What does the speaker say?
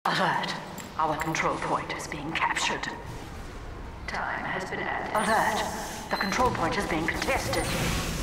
Alert. Our control point is being captured. Time has been added. Alert. The control point is being contested.